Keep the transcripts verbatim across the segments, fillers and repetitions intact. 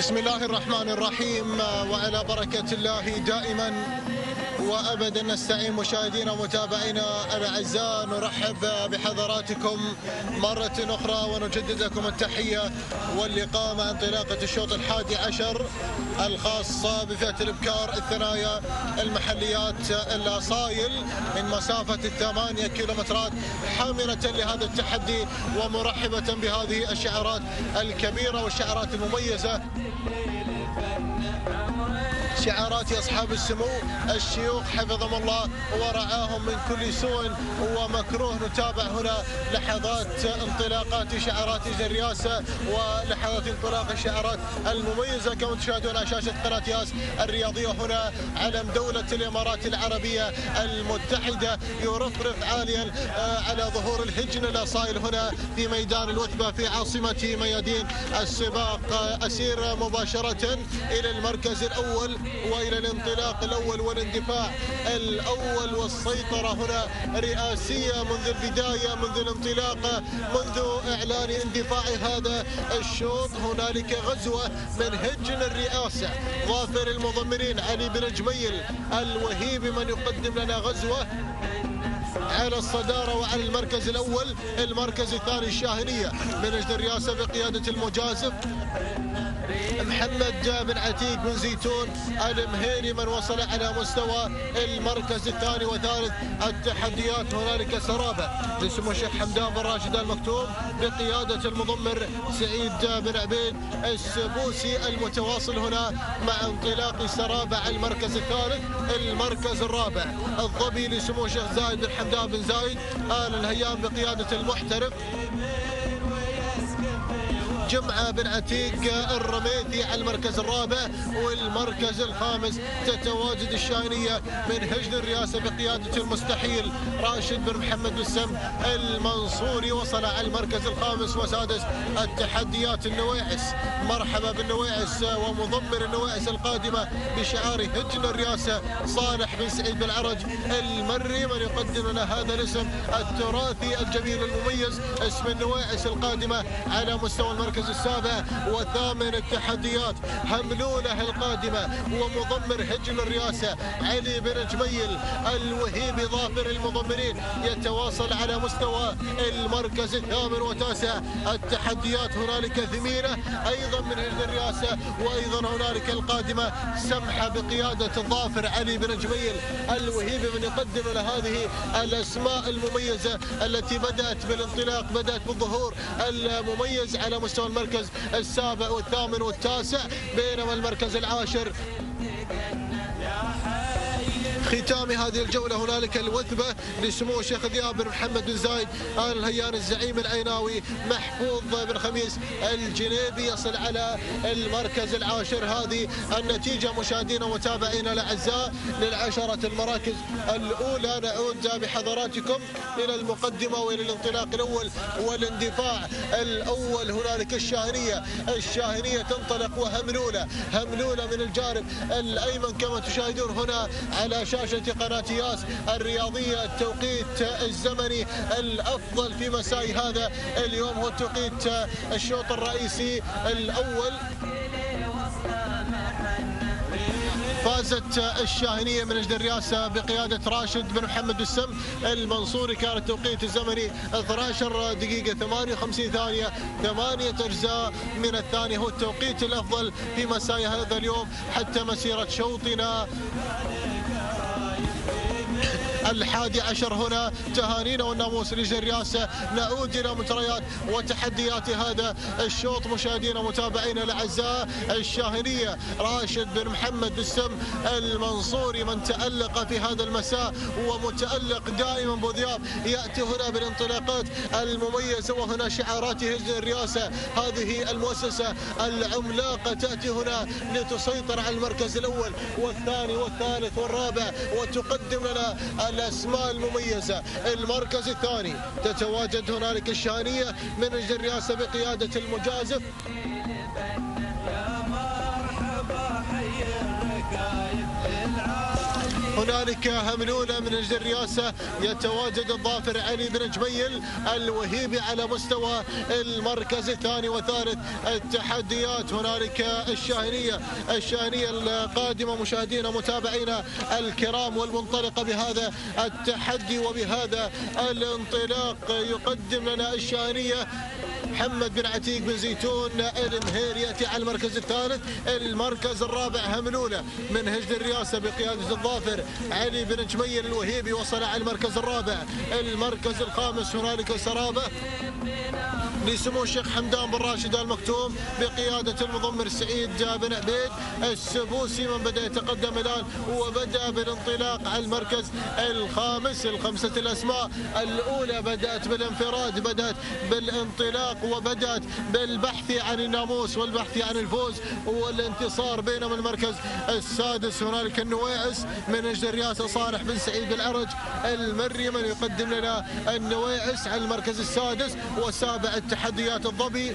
بسم الله الرحمن الرحيم، وعلى بركة الله دائما وأبدا نستعين. مشاهدينا ومتابعينا الأعزاء، نرحب بحضراتكم مرة أخرى ونجدد لكم التحية واللقاء مع انطلاقة الشوط الحادي عشر الخاص بفئة الإبكار الثنايا المحليات الأصايل من مسافة الثمانية كيلومترات، حاملة لهذا التحدي ومرحبة بهذه الشعارات الكبيرة والشعارات المميزة، شعارات أصحاب السمو الشيوخ حفظهم الله ورعاهم من كل سوء ومكروه. نتابع هنا لحظات انطلاقات شعارات الرئاسة ولحظات انطلاق الشعارات المميزة كما تشاهدون على شاشة قناة ياس الرياضية. هنا علم دولة الإمارات العربية المتحدة يرفرف عاليا على ظهور الهجن الأصايل هنا في ميدان الوثبة في عاصمة ميادين السباق. أسير مباشرة إلى المركز الأول وإلى الانطلاق الأول والاندفاع الأول، والسيطرة هنا رئاسية منذ البداية، منذ الانطلاق، منذ إعلان اندفاع هذا الشوط. هنالك غزوة من هجن الرئاسة، ظافر المضمرين علي بن جميل الوهيبي من يقدم لنا غزوة على الصدارة وعلى المركز الأول. المركز الثاني الشاهنية من أجل الرئاسة بقيادة المجازف محمد بن عتيق بن زيتون المهيري من وصل على مستوى المركز الثاني وثالث. التحديات هنالك سرابة لسمو الشيخ حمدان بن راشد المكتوم بقيادة المضمر سعيد بن عبيد السبوسي المتواصل هنا مع انطلاق سرابة على المركز الثالث. المركز الرابع الظبي لسمو الشيخ زايد بن حمدان بن زايد آل الهيام بقيادة المحترف جمعة بن عتيق الرميثي على المركز الرابع. والمركز الخامس تتواجد الشاهنية من هجن الرئاسة بقيادة المستحيل راشد بن محمد بن سم المنصوري وصل على المركز الخامس وسادس. التحديات النويعس، مرحبا بالنويعس ومضمر النويعس القادمة بشعار هجن الرئاسة صالح بن سعيد بن عرج المري من يقدم لنا هذا الاسم التراثي الجميل المميز. اسم النويعس القادمة على مستوى المركز السابع والثامن. التحديات هملولة القادمة ومضمر هجن الرئاسة علي بن جميل الوهيبي ظافر المضمرين يتواصل على مستوى المركز الثامن وتاسع. التحديات هنالك ثمينة أيضا من هجن الرئاسة، وأيضا هنالك القادمة سمحة بقيادة الظافر علي بن جميل الوهيبي من يقدم لنا هذه الأسماء المميزة التي بدأت بالانطلاق، بدأت بالظهور المميز على مستوى المركز السابع والثامن والتاسع، بينما المركز العاشر ختام هذه الجولة هنالك الوثبة لسمو الشيخ ذياب بن محمد بن زايد آل الهيان الزعيم العيناوي. محفوظ بن خميس الجنيبي يصل على المركز العاشر. هذه النتيجة مشاهدينا ومتابعينا الأعزاء للعشرة المراكز الأولى. نعود بحضراتكم إلى المقدمة وإلى الانطلاق الأول والاندفاع الأول. هنالك الشاهنية، الشاهنية تنطلق وهملولة، هملولة من الجانب الأيمن كما تشاهدون هنا على شاشة قناة ياس الرياضية. التوقيت الزمني الأفضل في مساء هذا اليوم هو توقيت الشوط الرئيسي الأول. فازت الشاهنية من أجل الرئاسة بقيادة راشد بن محمد السم المنصوري. كان التوقيت الزمني اثنتي عشرة دقيقة ثمانية وخمسين ثانية، ثمانية أجزاء من الثانية. هو التوقيت الأفضل في مساء هذا اليوم حتى مسيرة شوطنا الحادي عشر. هنا تهانينا والناموس لجنة الرئاسة. نعود إلى مجريات وتحديات هذا الشوط مشاهدينا ومتابعينا الأعزاء. الشاهنية راشد بن محمد بالسم المنصوري من تألق في هذا المساء ومتألق دائما بوذياب، يأتي هنا بالانطلاقات المميزة وهنا شعارات هجن الرئاسة. هذه المؤسسة العملاقة تأتي هنا لتسيطر على المركز الأول والثاني والثالث والرابع وتقدم لنا الأسماء المميزة. المركز الثاني تتواجد هنالك الشاهنية من أجل الرئاسة بقيادة المجازف هنالك هملولة من نجد الرياسة، يتواجد الظافر علي بن جميل الوهيبي على مستوى المركز الثاني والثالث. التحديات هنالك الشاهنية الشاهنية القادمة مشاهدينا متابعينا الكرام، والمنطلقة بهذا التحدي وبهذا الانطلاق يقدم لنا الشاهنية محمد بن عتيق بن زيتون المهير يأتي على المركز الثالث. المركز الرابع هملولة من هجد الرياسة بقيادة الظافر علي بن جميل الوهيبي وصل على المركز الرابع. المركز الخامس هنالك سرابة لسمو الشيخ حمدان بن راشد آل مكتوم بقيادة المضمر سعيد بن عبيد السبوسي من بدأ يتقدم الآن وبدأ بالانطلاق على المركز الخامس. الخمسة الأسماء الأولى بدأت بالانفراد، بدأت بالانطلاق وبدأت بالبحث عن الناموس والبحث عن الفوز والانتصار. بينما المركز السادس هنالك النويعس من نجد الرياسة صالح بن سعيد العرج المري من يقدم لنا النويعس على المركز السادس. وسابع التحديات الظبي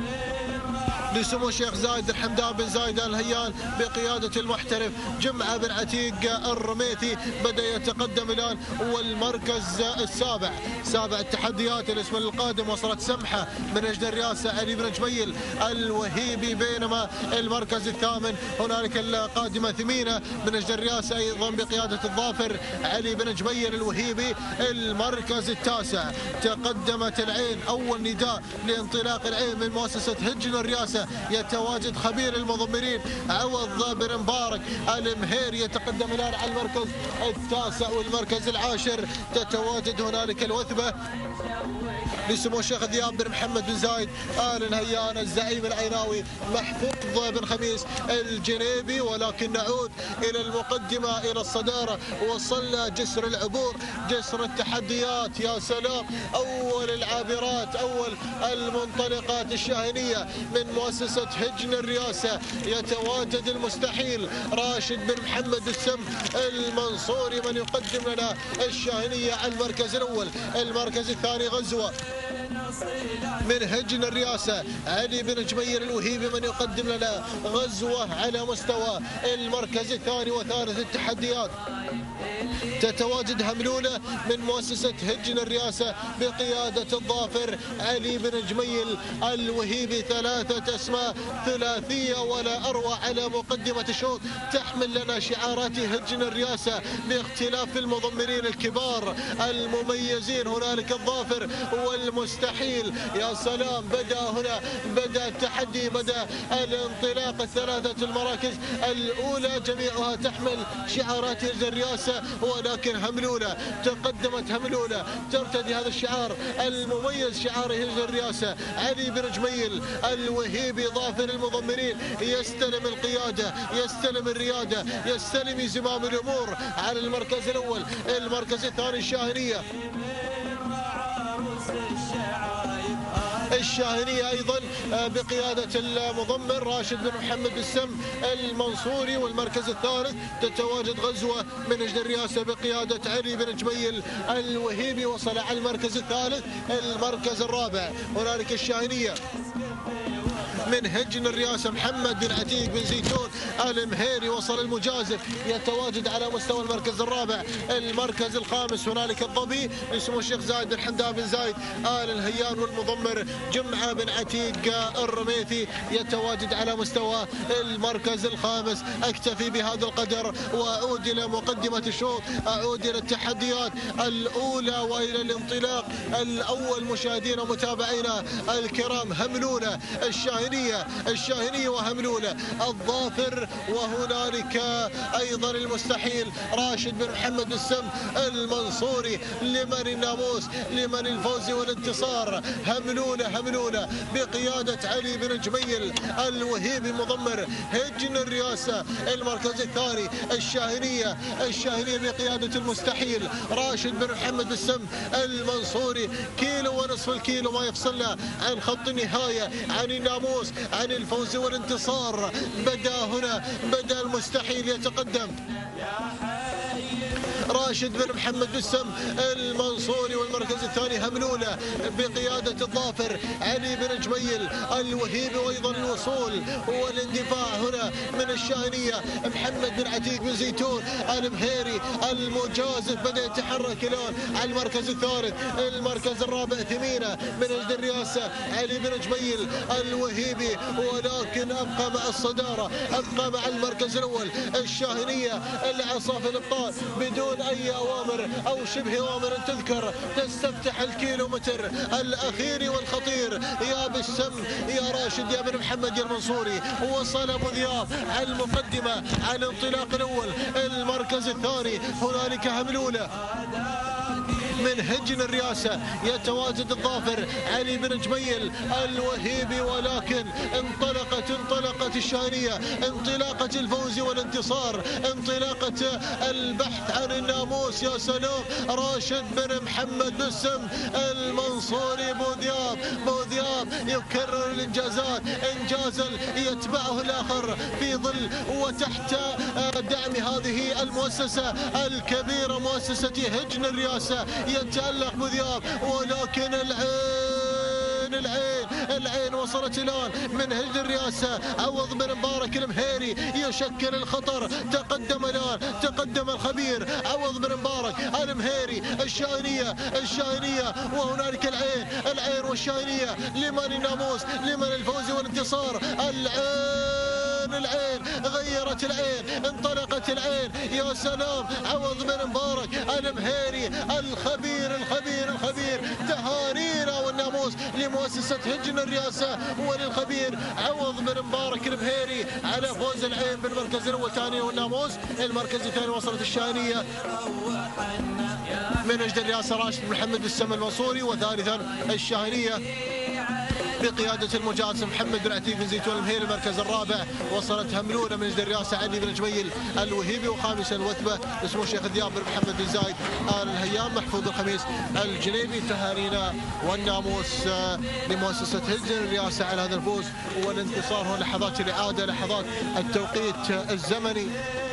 لسمو الشيخ زايد الحمدان بن زايد آل نهيان بقيادة المحترف جمعة بن عتيق الرميثي بدأ يتقدم الآن. والمركز السابع سابع التحديات الاسم القادم وصلت سمحة من نجد الرياسة علي بن جميل الوهيبي. بينما المركز الثامن هنالك القادمة ثمينة من نجد الرياسة أيضا بقيادة الظافر علي بن جميل الوهيبي. المركز التاسع تقدمت العين، أول نداء لانطلاق العين من مؤسسة هجن الرياسة يتواجد خبير المضمرين عوض بن مبارك المهير يتقدم الآن على المركز التاسع. والمركز العاشر تتواجد هنالك الوثبة لسمو الشيخ ذياب بن محمد بن زايد آل نهيان الزعيم العيناوي محفوظ بن خميس الجنيبي. ولكن نعود إلى المقدمة إلى الصدارة، وصلنا جسر العبور جسر التحديات. يا سلام، أول العابرات أول المنطلقات الشاهنية من مؤسسة هجن الرياسة يتواجد المستحيل راشد بن محمد السم المنصوري من يقدم لنا الشاهنية على المركز الأول. المركز الثاني غزوة من هجن الرياسة علي بن جميل الوهيبي من يقدم لنا غزوة على مستوى المركز الثاني وثالث التحديات. تتواجد هملولة من مؤسسة هجن الرياسة بقيادة الظافر علي بن جميل الوهيبي. ثلاثة أسماء ثلاثية ولا أروع على مقدمة الشوط تحمل لنا شعارات هجن الرياسة باختلاف المضمرين الكبار المميزين. هنالك الظافر والمستحيل. يا سلام، بدأ هنا بدأ التحدي، بدأ الانطلاق. الثلاثة المراكز الأولى جميعها تحمل شعارات هجن الرياسة، ولكن هملولة تقدمت هملولة ترتدي هذا الشعار المميز شعار هجن الرياسة. علي بن جميل الوهيبي ظافر المضمرين يستلم القيادة، يستلم الريادة، يستلم زمام الأمور على المركز الأول. المركز الثاني الشاهنية الشاهنية أيضا بقيادة المضمر راشد بن محمد السم المنصوري. والمركز الثالث تتواجد غزوة من نجد الرياسة بقيادة علي بن جميل الوهيبي وصل على المركز الثالث. المركز الرابع هنالك الشاهنية من هجن الرياسة محمد بن عتيق بن زيتون المهيري وصل المجازف يتواجد على مستوى المركز الرابع. المركز الخامس هنالك الظبي لسمو الشيخ زايد بن حمدان بن زايد آل نهيان والمضمر جمعة بن عتيق الرميثي يتواجد على مستوى المركز الخامس. أكتفي بهذا القدر وأعود إلى مقدمة الشوط، أعود إلى التحديات الأولى وإلى الانطلاق الأول. مشاهدينا متابعينا الكرام، هملولة الشاهنية الشاهنية وهملولة الظافر، وهنالك أيضا المستحيل راشد بن محمد السم المنصوري. لمن الناموس، لمن الفوز والانتصار. هملولة هملولة بقيادة علي بن جميل الوهيبي مضمر هجن الرياسة. المركز الثاني الشاهنية الشاهنية بقيادة المستحيل راشد بن محمد السم المنصوري. كيلو ونصف الكيلو ما يفصلنا عن خط النهاية، عن الناموس، عن الفوز والانتصار. بدأ هنا بدأ المستحيل يتقدم راشد بن محمد بسم المنصوري، والمركز الثاني هملولة بقيادة الظافر علي بن جميل الوهيبي، وأيضا الوصول والاندفاع هنا من الشاهنية محمد بن عتيق بن زيتون المهيري المجازف بدأ يتحرك الآن على المركز الثالث. المركز الرابع ثمينة من أجل الرئاسة علي بن جميل الوهيبي، ولكن أبقى مع الصدارة، أبقى مع المركز الأول الشاهنية العصافة الأبطال بدون أي أوامر أو شبه أوامر تذكر، تستفتح الكيلومتر الأخير والخطير. يا بالسم يا راشد يا بن محمد يا المنصوري، وصل أبو ذياب على المقدمة على الانطلاق الأول. المركز الثاني هنالك هملولة من هجن الرئاسة، يتواجد الظافر علي بن جميل الوهيبي، ولكن انطلقت انطلقت الشاهنية، انطلاقة الفوز والانتصار، انطلاقة البحث عن الناموس. يا سلام، راشد بن محمد بسم المنصوري بوذياب، بوذياب يكرر الانجازات، انجازا يتبعه الاخر في ظل وتحت دعم هذه المؤسسة الكبيرة، مؤسسة هجن الرئاسة. يتألق بوذياب، ولكن العين العين العين وصلت الآن من هجن الرئاسة. عوض بن مبارك المهيري يشكل الخطر، تقدم الآن، تقدم الخبير عوض بن مبارك المهيري. الشاهنية الشاهنية وهنالك العين العين والشاهنية، لمن الناموس، لمن الفوز والانتصار. العين العين غيرت العين، انطلقت العين. يا سلام، عوض بن مبارك المهيري الخبير الخبير الخبير. تهانينا والناموس لمؤسسة هجن الرئاسة وللخبير عوض بن مبارك المهيري على فوز العين بالمركز الأول. ثاني والناموس. المركز الثاني وصلت الشاهنية من أجل الرئاسة راشد بن محمد بسم المنصوري، وثالثا الشاهنية بقيادة المجازف محمد بن عتيق بن زيتون المهيري. المركز الرابع وصلت هملولة من أجل الرئاسة علي بن جميل الوهيبي، وخامسا الوثبة اسمه الشيخ ذياب بن محمد بن زايد آل الهيام محفوظ الخميس الجنيبي. تهانينا والناموس لمؤسسة هجن الرئاسة على هذا الفوز والانتصار. هنا لحظات الإعادة، لحظات التوقيت الزمني.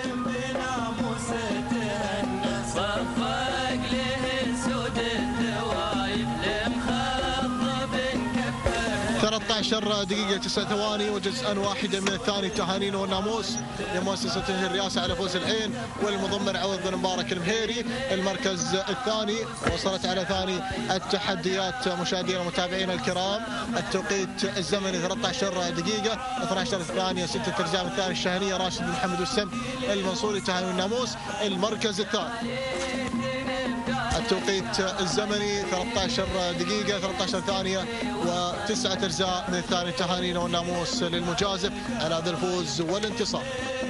ثلاثة عشر دقيقة تسع ثواني وجزءا واحدا من الثاني. تهانينا والناموس لمؤسسة الرئاسة على فوز العين والمضمر عوض بن مبارك المهيري. المركز الثاني وصلت على ثاني التحديات. مشاهدينا ومتابعينا الكرام، التوقيت الزمني ثلاثة عشر دقيقة اثني عشر ثانية ستة ارزام. الثاني الشاهنية راشد بن محمد بسم المنصوري. تهاني والناموس. المركز الثاني التوقيت الزمني ثلاثة عشر دقيقة ثلاثة عشر ثانية وتسعة أجزاء من الثاني. تهانينا والناموس للمجازف على هذا الفوز والانتصار.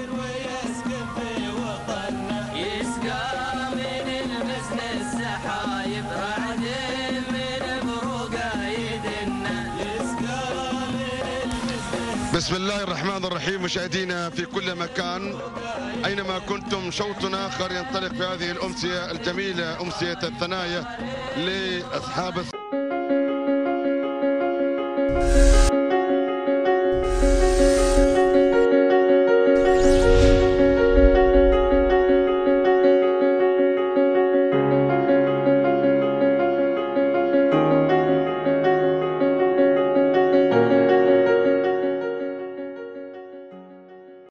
بسم الله الرحمن الرحيم. مشاهدينا في كل مكان أينما كنتم، شوط آخر ينطلق في هذه الأمسية الجميلة، أمسية الثنايا لأصحاب